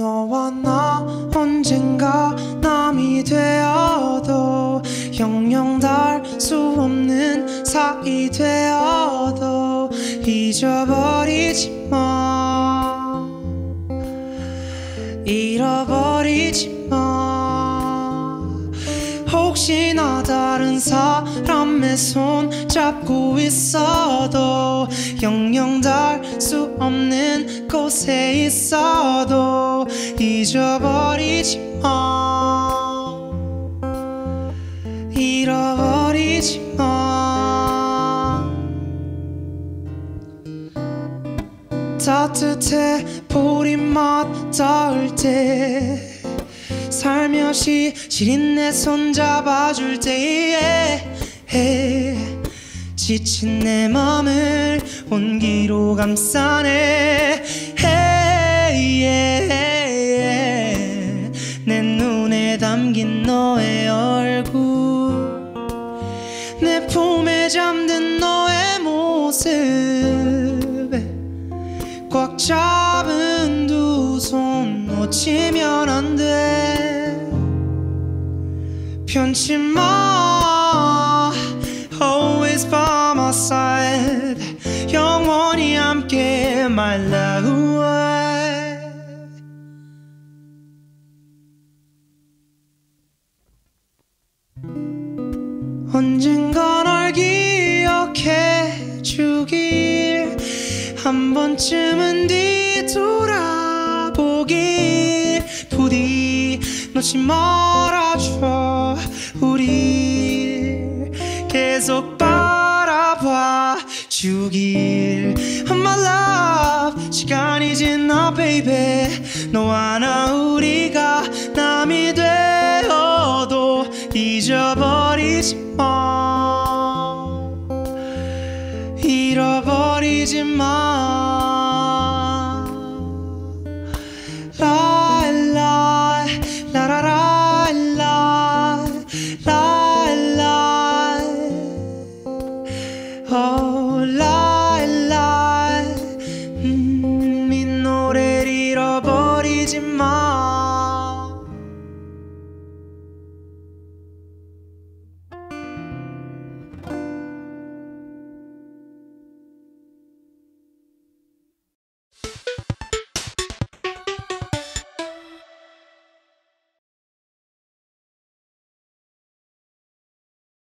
너와 나 언젠가 남이 되어도 영영 닿을 수 없는 사이 되어도 잊어버리지 마, 잃어버리지 마. 혹시나 다른 사람의 손 잡고 있어도 영영 닿을 수 없는 곳에 있어도 잊어버리지 마, 잃어버리지 마. 따뜻해 보리맛 닿을 때 살며시 시린 내 손 잡아줄 때에 지친 내 맘을 온기로 감싸네. 내 눈에 담긴 너의 얼굴, 내 품에 잠든 너의 모습에 꽉 잡은 두 손 놓치면 안 돼. 편치 마, always by my side, 영원히 함께 my love. 언젠가 널 기억해 주길, 한 번쯤은 뒤돌아보길, 부디 놓지 말아줘. 우리 계속 바라봐 주길. My love, 시간이 지나 baby, 너와 나 우리가 남이 되어도 잊어버리지 마, 잃어버리지 마.